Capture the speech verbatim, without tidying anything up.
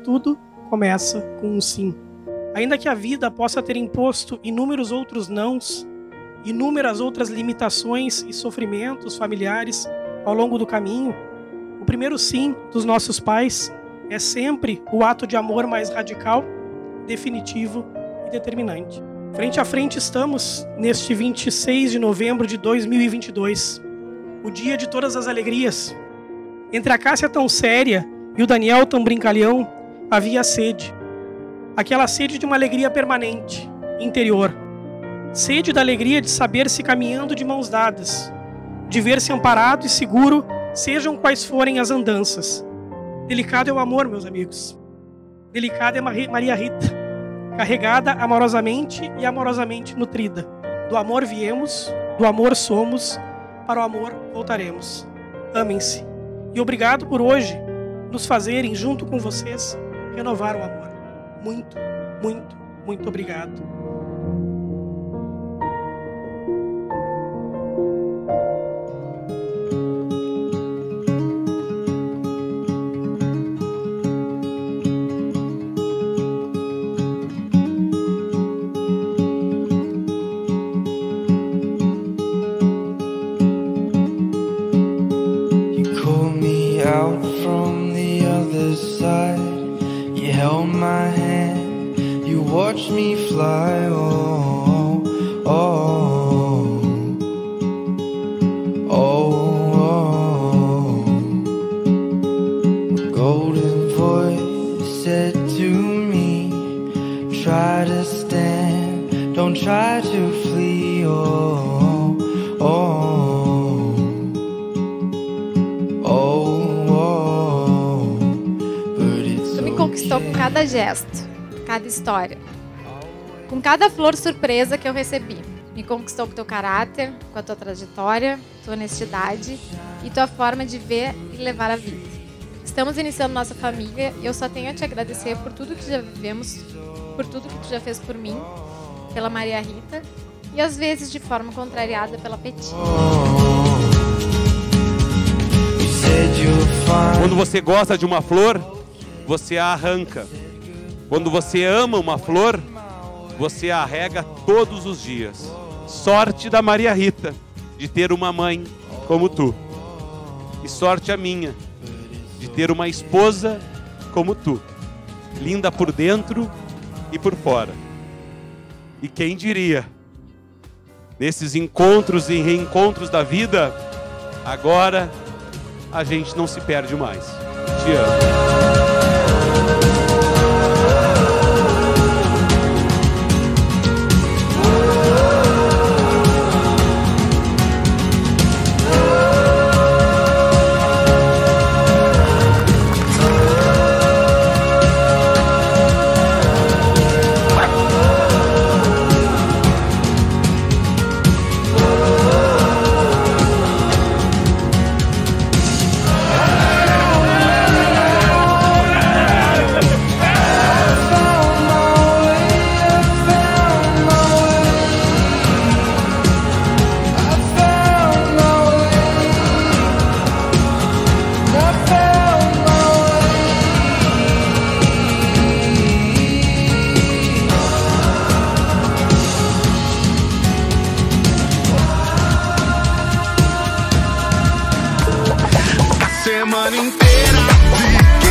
tudo começa com um sim. Ainda que a vida possa ter imposto inúmeros outros nãos, inúmeras outras limitações e sofrimentos familiares ao longo do caminho, o primeiro sim dos nossos pais é sempre o ato de amor mais radical, definitivo e determinante. Frente a frente estamos neste vinte e seis de novembro de dois mil e vinte e dois, o dia de todas as alegrias. Entre a Cássia tão séria e o Daniel tão brincalhão, havia sede. Aquela sede de uma alegria permanente, interior. Sede da alegria de saber-se caminhando de mãos dadas, de ver-se amparado e seguro, sejam quais forem as andanças. Delicado é o amor, meus amigos. Delicada é Maria Rita, carregada amorosamente e amorosamente nutrida. Do amor viemos, do amor somos, para o amor voltaremos. Amem-se. E obrigado por hoje nos fazerem, junto com vocês, renovar o amor. Muito, muito, muito obrigado. Out from the other side, you held my hand, you watched me fly, oh, oh, oh, oh. A golden voice said to me, try to stand, don't try to flee, oh, oh. Conquistou com cada gesto, cada história, com cada flor surpresa que eu recebi. Me conquistou com teu caráter, com a tua trajetória, tua honestidade e tua forma de ver e levar a vida. Estamos iniciando nossa família e eu só tenho a te agradecer por tudo que já vivemos, por tudo que tu já fez por mim, pela Maria Rita e às vezes de forma contrariada pela Peti. Quando você gosta de uma flor, você a arranca. Quando você ama uma flor, você a rega todos os dias. Sorte da Maria Rita de ter uma mãe como tu. E sorte a minha de ter uma esposa como tu. Linda por dentro e por fora. E quem diria, nesses encontros e reencontros da vida, agora a gente não se perde mais. Te amo. Semana inteira